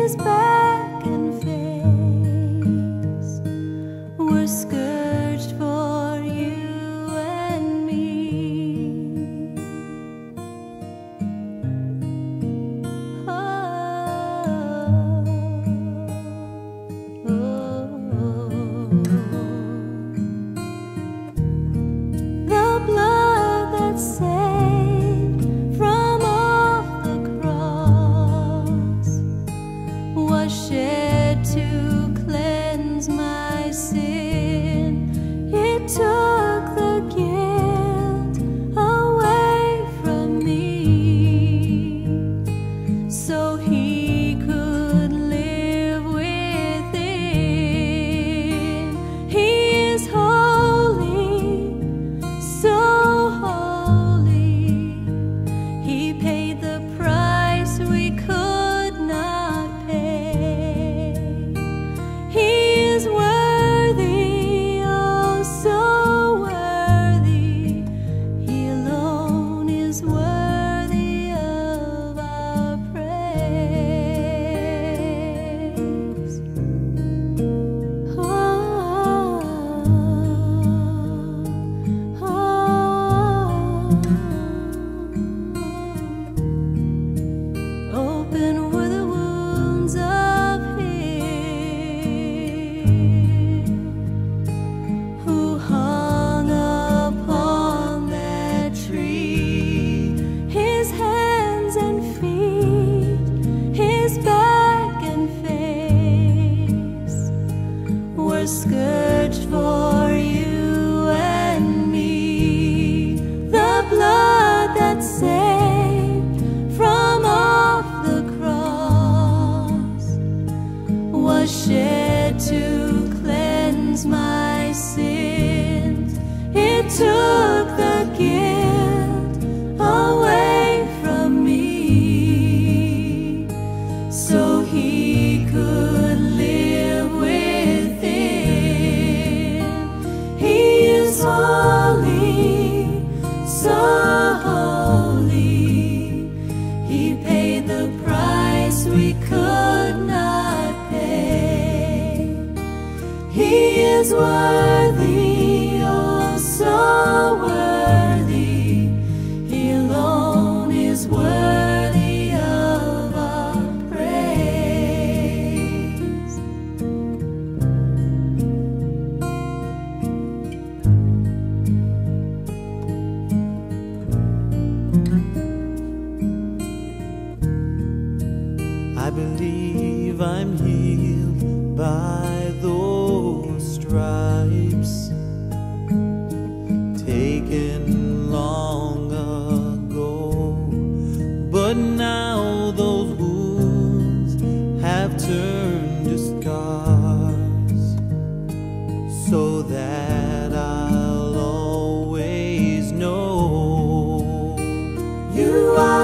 his back and face were scourged for you and me. The blood that saved from off the cross was shed to cleanse my sin. It took the guilt away from me, so he could live within. He is holy, so holy. He paid the price we could not pay. He is worthy, oh so worthy. He alone is worthy of our praise. Open were the wounds of him who hung upon that tree. His hands and feet, his back and face were scourged for you and me. The blood that saved from off the cross was shed to cleanse my sins. It took the guilt away from me, so he could live within. He is holy, so holy. He paid the price we could not pay. He is worthy, oh so worthy. He alone is worthy of our praise. I believe I'm healed by those stripes taken long ago, but now those wounds have turned to scars, so that I'll always know You are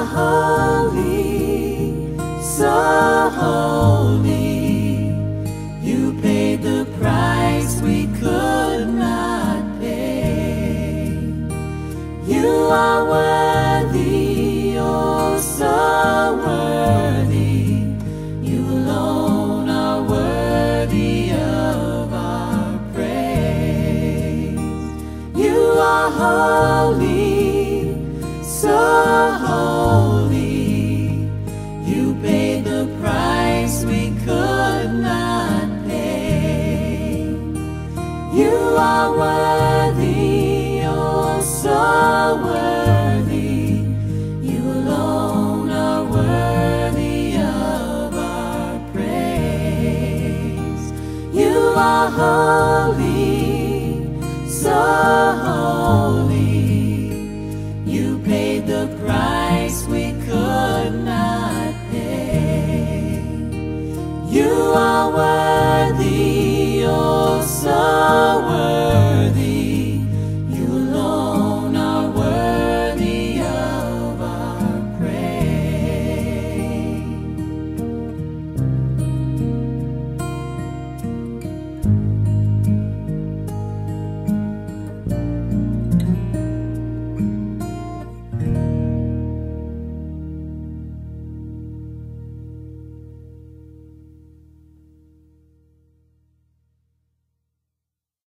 holy, so holy. You paid the price we could not pay. You are worthy, oh so worthy. You alone are worthy of our praise. You are holy, so holy. You paid the price we could not pay. You are worthy, oh so worthy. You alone are worthy of our praise. You are holy.